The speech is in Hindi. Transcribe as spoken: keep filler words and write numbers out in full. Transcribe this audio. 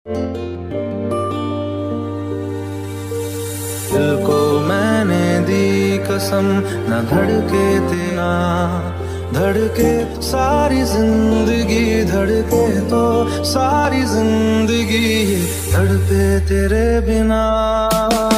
दिल को मैंने दी कसम न धड़के तेरा, धड़के सारी जिंदगी, धड़के तो सारी जिंदगी, धड़के तेरे बिना।